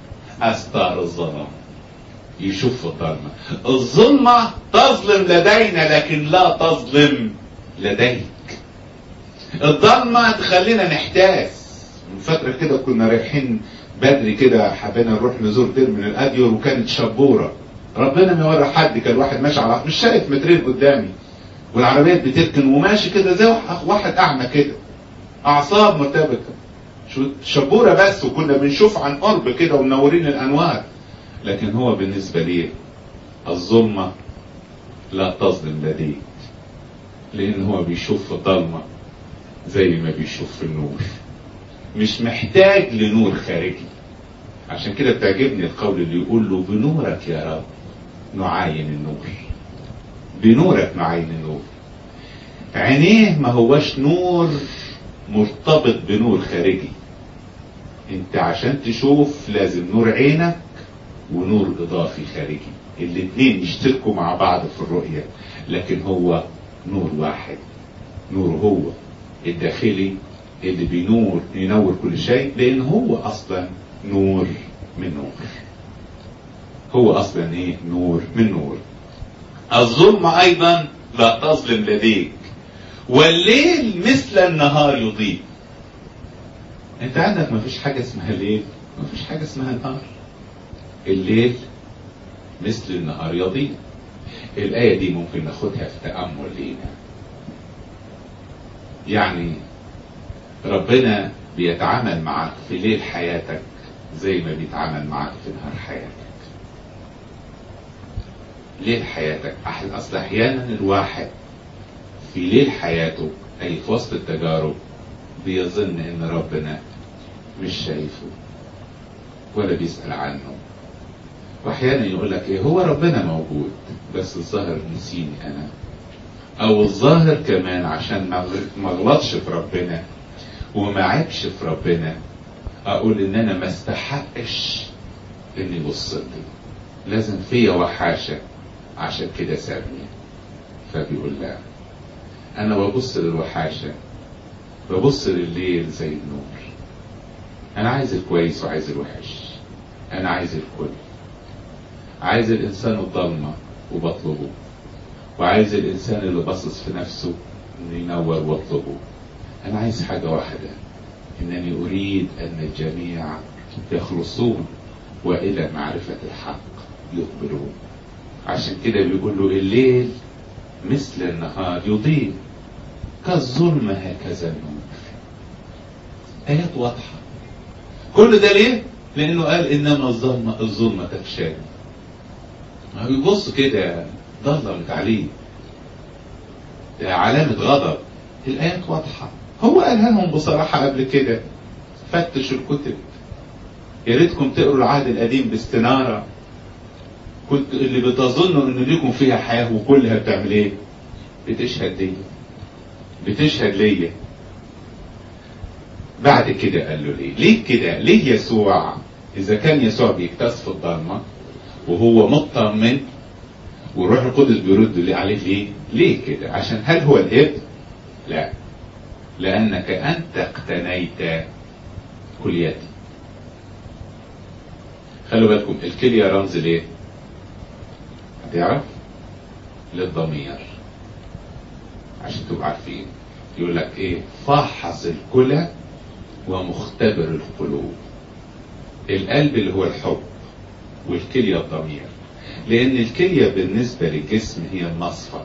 أستار الظلام. يشوف في الظلمة. الظلمة تظلم لدينا لكن لا تظلم لديك. الظلمة تخلينا نحتاس. من فترة كده كنا رايحين بدري كده، حبينا نروح نزور دير من الأديور، وكانت شبورة. ربنا ما ورى حد، كان واحد ماشي على مش شايف مترين قدامي، والعربيات بتركن وماشي كده زي واحد أعمى كده، أعصاب مرتبكة، شبورة بس، وكنا بنشوف عن قرب كده ومنورين الأنوار. لكن هو بالنسبة لي الظلمة لا تظلم لديه، لأن هو بيشوف في الظلمة زي ما بيشوف في النور، مش محتاج لنور خارجي. عشان كده بتعجبني القول اللي يقول له بنورك يا رب نعاين النور. بنورك نعاين النور. عينيه ما هوش نور مرتبط بنور خارجي. انت عشان تشوف لازم نور عينك ونور اضافي خارجي، الاتنين يشتركوا مع بعض في الرؤية. لكن هو نور واحد، نور هو الداخلي اللي بينور ينور كل شيء، لان هو اصلا نور من نور. هو اصلا ايه؟ نور من نور. الظلمة ايضا لا تظلم لديك، والليل مثل النهار يضيء. انت عندك ما فيش حاجة اسمها ليل، ما فيش حاجة اسمها نهار. الليل مثل النهار يضيء. الآية دي ممكن ناخدها في تأمل لينا. يعني ربنا بيتعامل معك في ليل حياتك زي ما بيتعامل معك في نهار حياتك. ليل حياتك أصل أحيانا الواحد في ليل حياته أي في وسط التجارب بيظن إن ربنا مش شايفه ولا بيسأل عنه. واحيانا يقول لك ايه، هو ربنا موجود بس الظاهر نسيني انا، او الظاهر كمان عشان ما اغلطش في ربنا وما عيبش في ربنا اقول ان انا ما استحقش ان يبص لي، لازم فيا وحاشة عشان كده سابني. فبيقول لا، انا ببص للوحاشة، ببص لليل زي النور. انا عايز الكويس وعايز الوحش، انا عايز الكل. عايز الانسان الضلمة وبطلبه، وعايز الانسان اللي باصص في نفسه انه ينور واطلبه. انا عايز حاجة واحدة، انني اريد ان الجميع يخلصون والى معرفة الحق يقبلون. عشان كده بيقول له الليل مثل النهار يضيء كالظلمة هكذا النور. آيات واضحة. كل ده ليه؟ لأنه قال إنما الظلمة تخشاني. ما بيبص كده ضلمت عليه، ده علامة غضب. الآيات واضحة، هو قالها لهم بصراحة قبل كده. فتشوا الكتب، يا ريتكم تقروا العهد القديم باستنارة. كنت اللي بتظنوا إن ليكم فيها حياة وكلها بتعمل إيه؟ بتشهد ليا، بتشهد ليا. بعد كده قال له ليه كده؟ ليه يسوع إذا كان يسوع بيكتسب في الضلمة وهو مطمن والروح القدس بيرد عليه ليه كده؟ عشان هل هو الابن؟ لا، لأنك أنت اقتنيت كليتي. خلوا بالكم الكلية رمز ليه؟ هتعرف؟ للضمير. عشان تبقوا عارفين يقول لك ايه؟ فاحص الكلى ومختبر القلوب. القلب اللي هو الحب، والكلية الضمير. لان الكلية بالنسبة للجسم هي المصفى.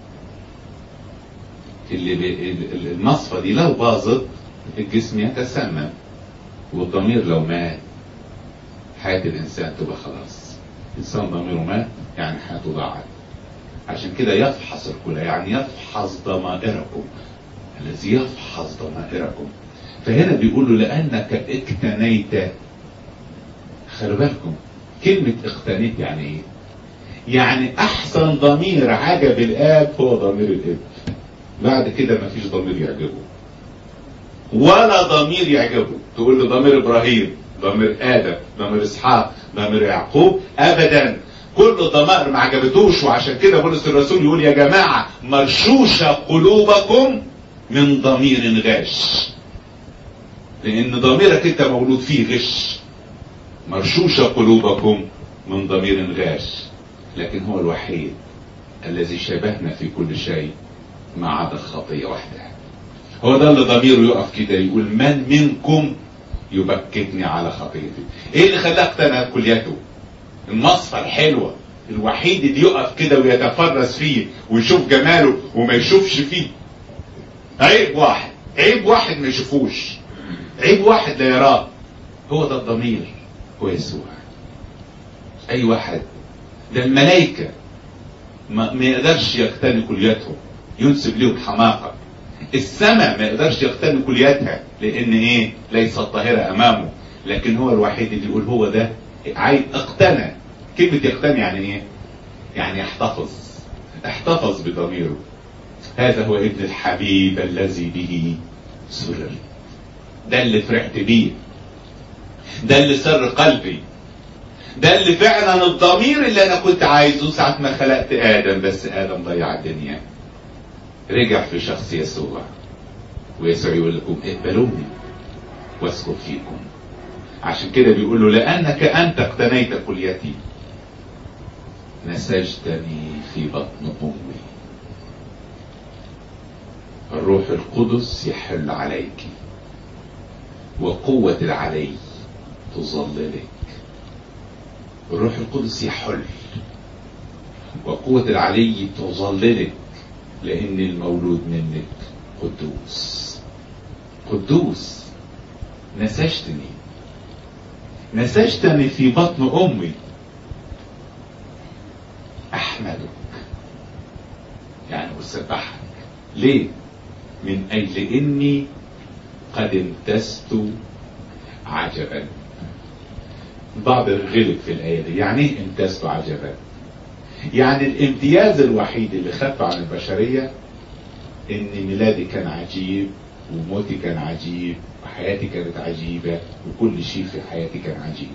المصفى دي لو باظت الجسم يتسمم، والضمير لو مات حياة الانسان تبقى خلاص. انسان ضميره مات يعني حياته ضاعت. عشان كده يفحص الكلى، يعني يفحص ضمائركم، الذي يفحص ضمائركم. فهنا بيقول له لأنك اقتنيت. خلوا بالكم كلمة اقتنيت يعني ايه؟ يعني احسن ضمير عجب الاب هو ضمير الابن. بعد كده مفيش ضمير يعجبه ولا ضمير يعجبه. تقول له ضمير ابراهيم، ضمير ادم، ضمير اسحاق، ضمير يعقوب، ابدا كل ضمائر ما عجبتوش. وعشان كده بولس الرسول يقول يا جماعة مرشوشة قلوبكم من ضمير غش. لان ضميرك انت مولود فيه غش، مرشوشة قلوبكم من ضمير غاش. لكن هو الوحيد الذي شبهنا في كل شيء ما عدا الخطية وحدها. هو ده اللي ضميره يقف كده يقول من منكم يبكتني على خطيتي. ايه اللي خلاه اقتنع كليته؟ المصفى الحلوة، الوحيد اللي يقف كده ويتفرس فيه ويشوف جماله وما يشوفش فيه عيب واحد، عيب واحد ما يشوفوش، عيب واحد لا يراه. هو ده الضمير، هو يسوع. اي واحد، ده الملائكة ما يقدرش يقتني كليتهم، ينسب لهم حماقة. السماء ما يقدرش يقتني كليتها لان ايه؟ ليست طاهرة امامه. لكن هو الوحيد اللي يقول هو ده عايز اقتنى. كلمة يقتني يعني ايه؟ يعني يحتفظ، احتفظ بضميره. هذا هو ابن الحبيب الذي به سررت. ده اللي فرحت بيه، ده اللي سر قلبي، ده اللي فعلا الضمير اللي انا كنت عايزه ساعة ما خلقت ادم. بس ادم ضيع الدنيا، رجع في شخص يسوع. ويسوع يقول لكم اقبلوني واسكن فيكم. عشان كده بيقول له لانك انت اقتنيت كليتي نسجتني في بطن امي. الروح القدس يحل عليك وقوة العلي تظللك. الروح القدس يحل وقوة العلي تظللك لان المولود منك قدوس. قدوس. نسجتني في بطن امي. احمدك يعني اسبحك. ليه؟ من اجل اني قد امتزت عجبا. بعض الغلب في الايه دي. يعني ايه امتزت عجبا؟ يعني الامتياز الوحيد اللي خدته عن البشريه ان ميلادي كان عجيب وموتي كان عجيب وحياتي كانت عجيبه وكل شيء في حياتي كان عجيب.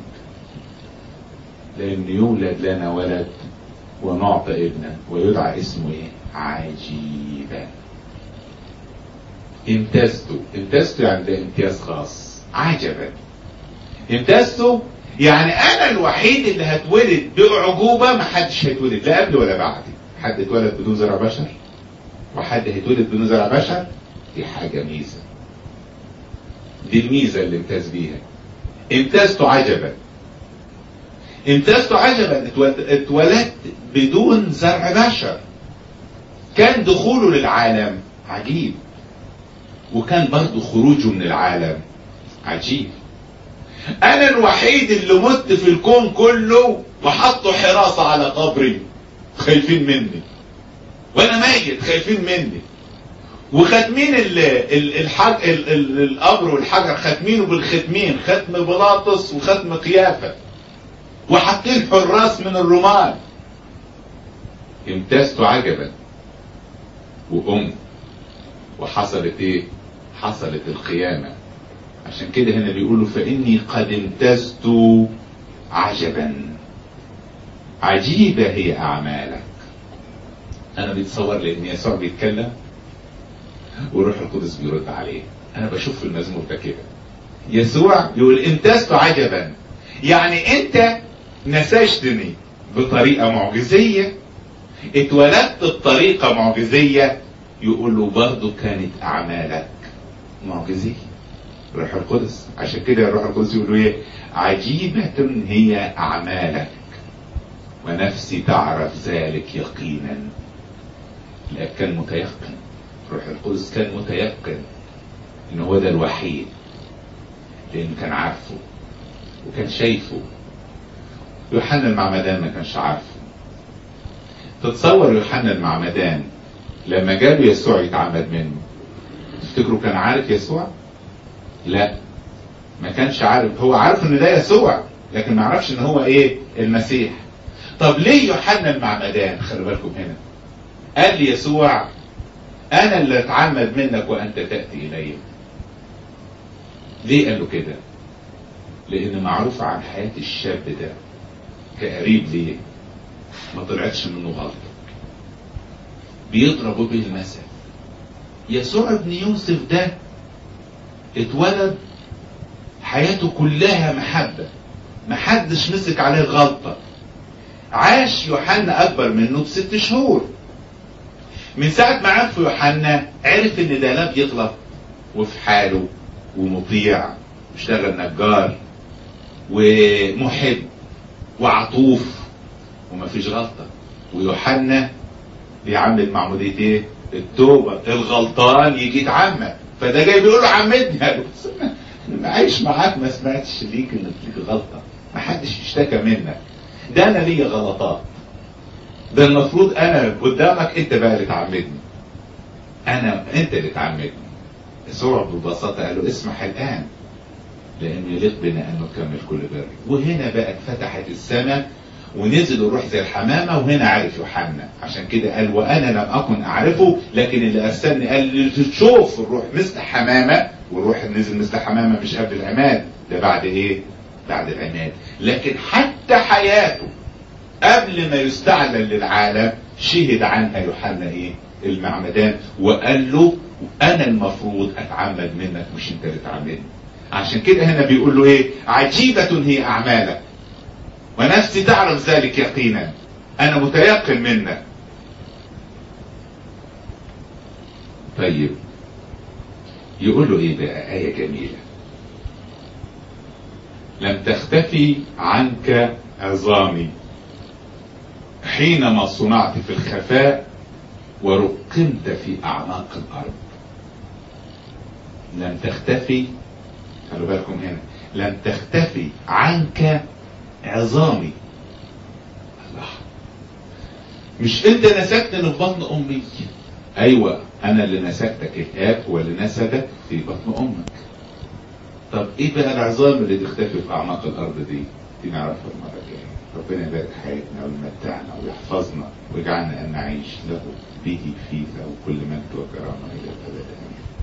لان يولد لنا ولد ونعطى ابنا ويدعى اسمه ايه؟ عجيبا. امتزت يعني ده امتياز خاص. عجبا امتزت يعني انا الوحيد اللي هتولد باعجوبه ما حدش هيتولد لا قبل ولا بعد. حد اتولد بدون زرع بشر وحد هيتولد بدون زرع بشر. دي حاجه ميزه، دي الميزه اللي امتاز بيها. امتزت عجبا. امتزت عجبا اتولدت بدون زرع بشر. كان دخوله للعالم عجيب وكان برضه خروجه من العالم عجيب. انا الوحيد اللي مت في الكون كله وحطوا حراسة على قبري خايفين مني وانا ميت خايفين مني. وختمين القبر والحجر ختمينه بالختمين، ختم بلاطس وختم قيافة وحاطين حراس من الرمال. امتزت عجبا وحصلت ايه؟ حصلت القيامة. عشان كده هنا بيقولوا فإني قد امتزت عجبا. عجيبة هي أعمالك. أنا بيتصور لأن يسوع بيتكلم والروح القدس بيرد عليه. أنا بشوف في المزمور ده كده يسوع يقول امتزت عجبا، يعني أنت نسجتني بطريقة معجزية، اتولدت بطريقة معجزية. يقول له برضه كانت أعمالك معجزية. الروح القدس. عشان كده الروح القدس يقول له ايه؟ عجيبة هي أعمالك ونفسي تعرف ذلك يقينا. الآب كان متيقن، الروح القدس كان متيقن إن هو ده الوحيد، لأنه كان عارفه وكان شايفه. يوحنا المعمدان ما كانش عارفه. تتصور يوحنا المعمدان لما جاب يسوع يتعمد منه، تفتكروا كان عارف يسوع؟ لا، ما كانش عارف. هو عارف ان ده يسوع لكن ما عرفش ان هو ايه؟ المسيح. طب ليه يوحنا المعمدان؟ خلوا بالكم هنا قال لي يسوع انا اللي اتعمد منك وانت تأتي الي. ليه قال له كده؟ لان معروف عن حياة الشاب ده كقريب ليه ما طلعتش منه غلطة. بيضربوا به المثل. يسوع ابن يوسف ده اتولد حياته كلها محبة محدش مسك عليه غلطة. عاش يوحنا اكبر منه ب6 شهور. من ساعة ما عرف يوحنا عرف ان ده لا بيغلط وفي حاله ومطيع واشتغل نجار ومحب وعطوف ومفيش غلطة. ويوحنا بيعمل معمودية ايه؟ التوبة. الغلطان يجي يتعمد، فده جاي بيقول له عمدني. بس انا عايش معاك ما سمعتش ليك ان فيك غلطة، ما حدش يشتكى منك، ده انا ليا غلطات، ده المفروض انا قدامك انت بقى اللي تعمدني، انت اللي تعمدني. يسوع ببساطة قال له اسمح الان لانه يليق بنا ان نكمل كل بر. وهنا بقى اتفتحت السماء ونزل الروح زي الحمامة. وهنا عرف يوحنا، عشان كده قال وانا لم اكن اعرفه لكن اللي ارسلني قال لي تشوف الروح مثل حمامة. والروح نزل مثل حمامة مش قبل العماد، ده بعد ايه؟ بعد العماد. لكن حتى حياته قبل ما يستعلن للعالم شهد عنها يوحنا ايه؟ المعمدان، وقال له انا المفروض اتعمد منك مش انت اللي تعمدني. عشان كده هنا بيقول له ايه؟ عجيبة هي اعمالك ونفسي تعرف ذلك يقينا، انا متيقن منك. طيب يقول له ايه بقى؟ آية جميلة. لم تختفي عنك عظامي حينما صنعت في الخفاء ورقمت في اعماق الارض. لم تختفي، خلوا بالكم هنا، لم تختفي عنك عظامي. الله، مش انت نسكتني في بطن امي؟ ايوه انا اللي نسكتك، الاب هو اللي نسكك في بطن امك. طب ايه بقى العظام اللي تختفي في اعماق الارض دي نعرفها المره الجايه. ربنا يبارك حياتنا ويمتعنا ويحفظنا ويجعلنا ان نعيش له به فيه له كل مجد وكرامه الى الابد.